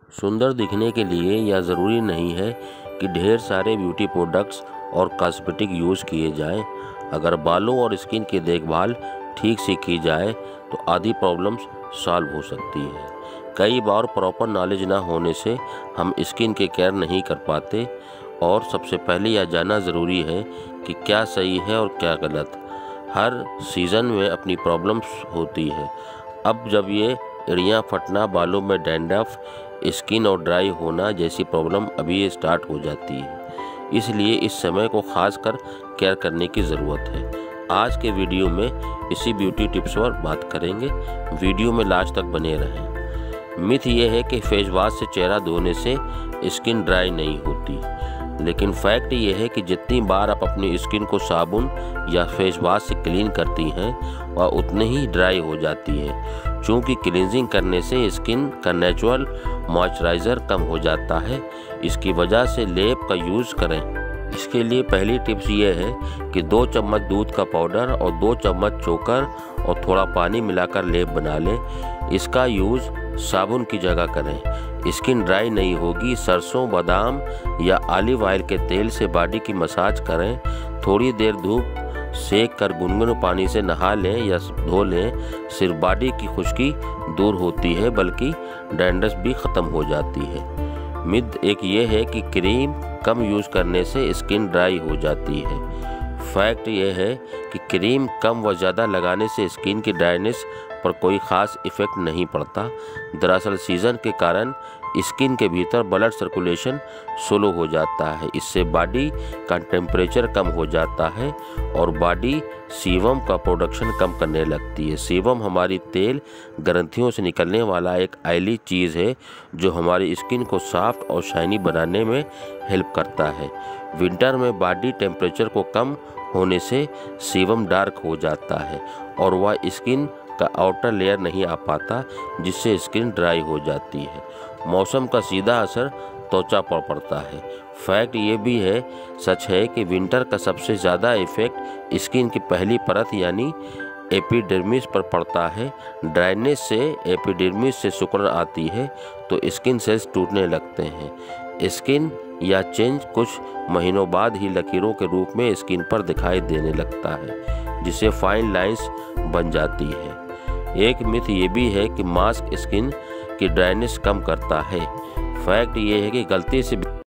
सुंदर दिखने के लिए यह ज़रूरी नहीं है कि ढेर सारे ब्यूटी प्रोडक्ट्स और कॉस्मेटिक यूज़ किए जाएं। अगर बालों और स्किन की देखभाल ठीक से की जाए तो आधी प्रॉब्लम्स सॉल्व हो सकती है। कई बार प्रॉपर नॉलेज ना होने से हम स्किन के केयर नहीं कर पाते और सबसे पहले यह जानना ज़रूरी है कि क्या सही है और क्या गलत। हर सीज़न में अपनी प्रॉब्लम्स होती है। अब जब ये एड़ियाँ फटना, बालों में डैंड्रफ, स्किन और ड्राई होना जैसी प्रॉब्लम अभी स्टार्ट हो जाती है, इसलिए इस समय को खास कर केयर करने की ज़रूरत है। आज के वीडियो में इसी ब्यूटी टिप्स पर बात करेंगे। वीडियो में लास्ट तक बने रहें। मिथ ये है कि फेस वॉश से चेहरा धोने से स्किन ड्राई नहीं होती, लेकिन फैक्ट ये है कि जितनी बार आप अपनी स्किन को साबुन या फेस वॉश से क्लीन करती हैं वह उतनी ही ड्राई हो जाती है। चूँकि क्लींजिंग करने से स्किन का नेचुरल मॉइस्चराइज़र कम हो जाता है, इसकी वजह से लेप का यूज़ करें। इसके लिए पहली टिप्स ये है कि 2 चम्मच दूध का पाउडर और 2 चम्मच चोकर और थोड़ा पानी मिलाकर लेप बना लें। इसका यूज़ साबुन की जगह करें। स्किन ड्राई नहीं होगी। सरसों, बादाम या ऑलिव ऑयल के तेल से बॉडी की मसाज करें। थोड़ी देर धूप सेक कर गुनगुने पानी से नहा लें या धो लें। सिर्फ बॉडी की खुश्की दूर होती है बल्कि डैंड्रफ भी ख़त्म हो जाती है। मिथ एक ये है कि क्रीम कम यूज़ करने से स्किन ड्राई हो जाती है। फैक्ट ये है कि क्रीम कम व ज़्यादा लगाने से स्किन की ड्राइनेस पर कोई ख़ास इफ़ेक्ट नहीं पड़ता। दरअसल सीज़न के कारण स्किन के भीतर ब्लड सर्कुलेशन स्लो हो जाता है। इससे बॉडी का टेम्परेचर कम हो जाता है और बॉडी सीवम का प्रोडक्शन कम करने लगती है। सीवम हमारी तेल ग्रंथियों से निकलने वाला एक ऑयली चीज़ है जो हमारी स्किन को सॉफ्ट और शाइनी बनाने में हेल्प करता है। विंटर में बॉडी टेम्परेचर को कम होने से सीवम डार्क हो जाता है और वह स्किन का आउटर लेयर नहीं आ पाता, जिससे स्किन ड्राई हो जाती है। मौसम का सीधा असर त्वचा पर पड़ता है। फैक्ट ये भी है सच है कि विंटर का सबसे ज़्यादा इफेक्ट स्किन की पहली परत यानी एपिडर्मिस पर पड़ता है। ड्राइनेस से एपिडर्मिस से सिकुड़न आती है तो स्किन सेल्स टूटने लगते हैं। स्किन या चेंज कुछ महीनों बाद ही लकीरों के रूप में स्किन पर दिखाई देने लगता है, जिससे फाइन लाइंस बन जाती है। एक मिथ ये भी है कि मास्क स्किन की ड्राइनेस कम करता है। फैक्ट ये है कि गलती से